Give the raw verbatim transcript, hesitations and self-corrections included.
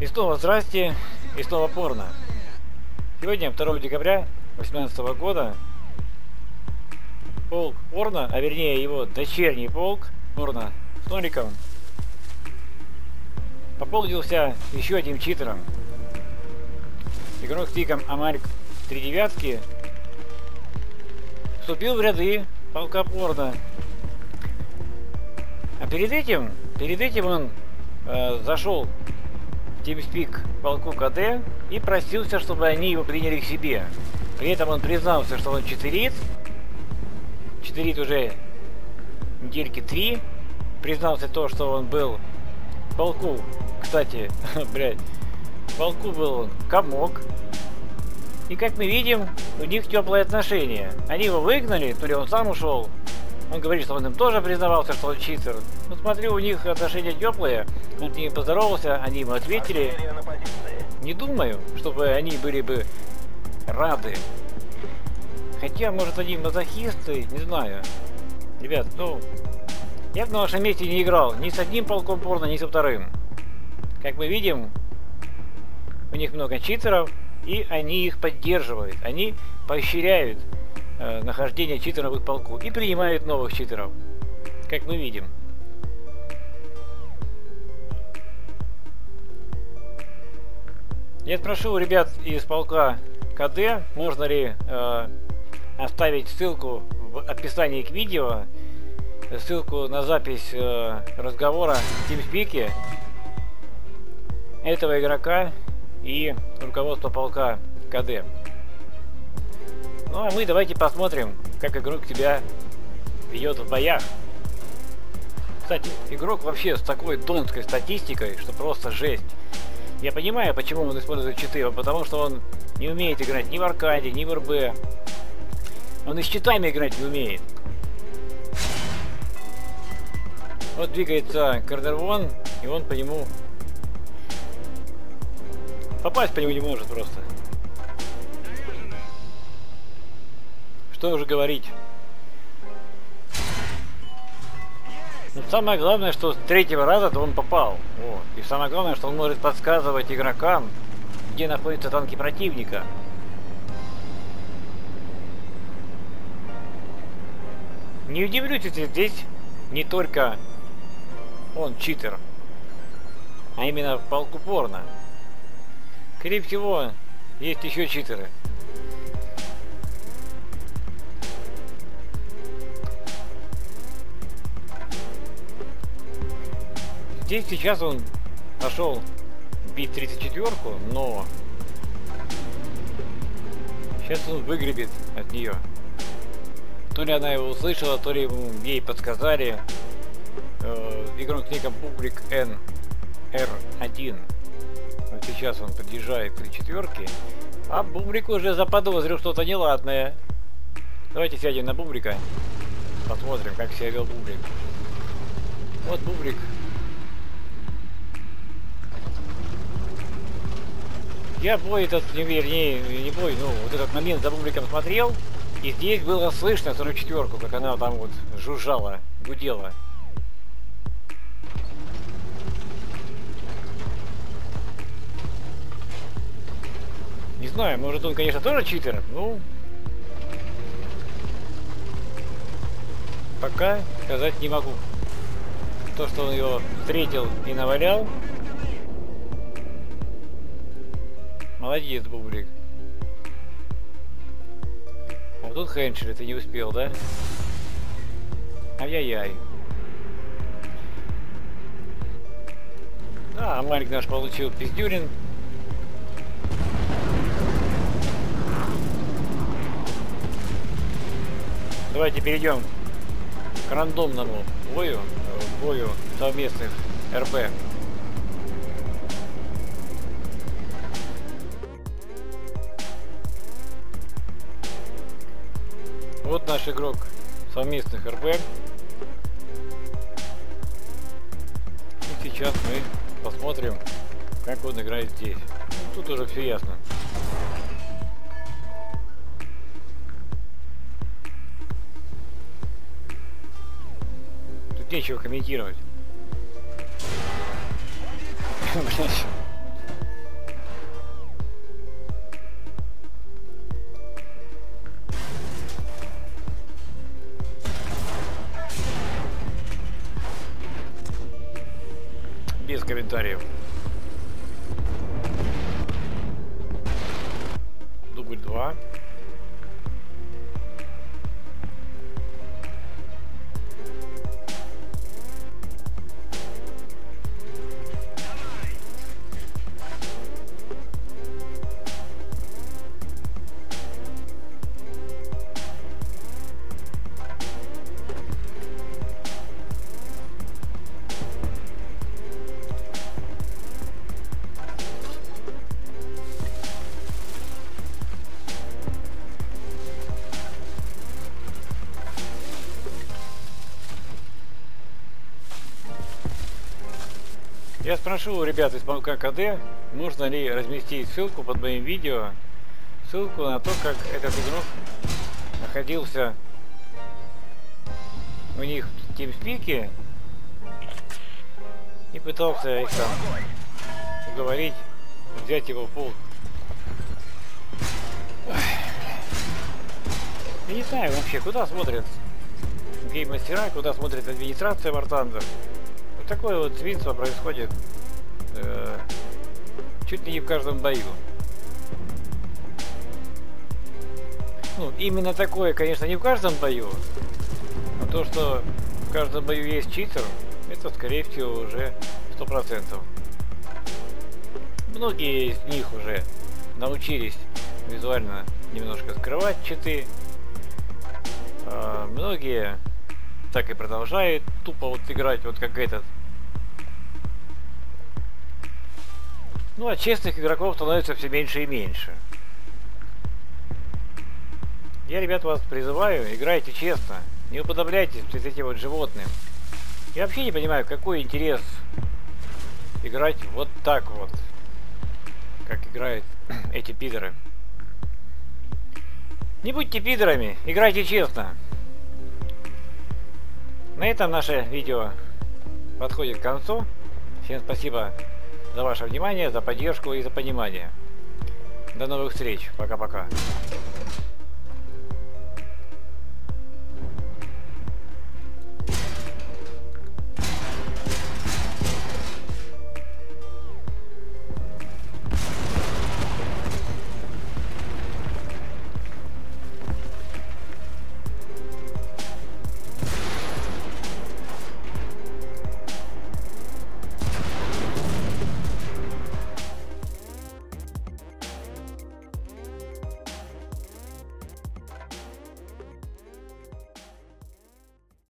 И снова здрасте, и снова порно. Сегодня, второго декабря две тысячи восемнадцатого года, полк порно, а вернее его дочерний полк порно с Ноликом, пополнился еще одним читером. Игрок с ником Амарик три девятки вступил в ряды полка порно. А перед этим, перед этим он э, зашел в TeamSpeak полку КД и просился, чтобы они его приняли к себе. При этом он признался, что он читерит. Читерит уже недельки три. Признался то, что он был в полку. Кстати, блядь, в полку был он комок. И как мы видим, у них теплые отношения. Они его выгнали, то ли он сам ушел. Он говорит, что он им тоже признавался, что он читер. Ну, смотрю, у них отношения теплые. Он с ними поздоровался, они ему ответили. Не думаю, чтобы они были бы рады. Хотя, может, они мазохисты, не знаю. Ребят, ну, я бы на вашем месте не играл ни с одним полком порно, ни со вторым. Как мы видим, у них много читеров, и они их поддерживают. Они поощряют э, нахождение читеров в их полку и принимают новых читеров. Как мы видим. Я спрошу у ребят из полка КД, можно ли э, оставить ссылку в описании к видео, ссылку на запись э, разговора в TeamSpeak этого игрока и руководства полка КД. Ну а мы давайте посмотрим, как игрок себя ведет в боях. Кстати, игрок вообще с такой донской статистикой, что просто жесть. Я понимаю, почему он использует читы, потому что он не умеет играть ни в аркаде, ни в РБ. Он и с читами играть не умеет. Вот двигается Кардервон, и он по нему... Попасть по нему не может просто. Что уже говорить. Но самое главное, что с третьего раза-то он попал. Вот. И самое главное, что он может подсказывать игрокам, где находятся танки противника. Не удивлюсь, если здесь не только он читер, а именно в полку порно. Скорее всего, есть еще читеры. Здесь сейчас он пошел бить тридцать четвёрку, но сейчас он выгребет от нее. То ли она его услышала, то ли ей подсказали. Э, игрок с ником Public эн эр один. Вот сейчас он подъезжает к три четвёрке, а Бубрик уже заподозрил что-то неладное. Давайте сядем на Бубрика, посмотрим, как себя вел Бубрик. Вот Бубрик. Я бой этот, не вернее, не бой, ну вот этот момент за Бубриком смотрел, и здесь было слышно сорок четвёрку, как она там вот жужжала, гудела. Не знаю, может он, конечно, тоже читер, ну... Пока сказать не могу. То, что он его встретил и навалял... Молодец, Бублик. А вот тут Хеншер, ты не успел, да? Ай-яй-яй. Да, Амарик наш получил пиздюрин. Давайте перейдем к рандомному бою, бою совместных РП. Вот наш игрок совместных РП. И сейчас мы посмотрим, как он играет здесь. Ну, тут уже все ясно. Нечего комментировать. комментариев. Дубль два. Я спрошу у ребят из Паука КД, можно ли разместить ссылку под моим видео, ссылку на то, как этот игрок находился у них в TeamSpeak и пытался их там уговорить взять его в полк. Я не знаю вообще, куда смотрят гейммастера, куда смотрит администрация War Thunder. Вот такое вот свинство происходит э, чуть ли не в каждом бою. Ну, именно такое, конечно, не в каждом бою. Но то, что в каждом бою есть читер, это, скорее всего, уже сто процентов. Многие из них уже научились визуально немножко скрывать читы. А многие так и продолжают тупо вот играть, вот как этот. Ну, а честных игроков становится все меньше и меньше. Я, ребят, вас призываю, играйте честно, не уподобляйтесь вот этим вот животным. Я вообще не понимаю, какой интерес играть вот так вот, как играют эти пидоры. Не будьте пидорами, играйте честно. На этом наше видео подходит к концу. Всем спасибо за ваше внимание, за поддержку и за понимание. До новых встреч. Пока-пока.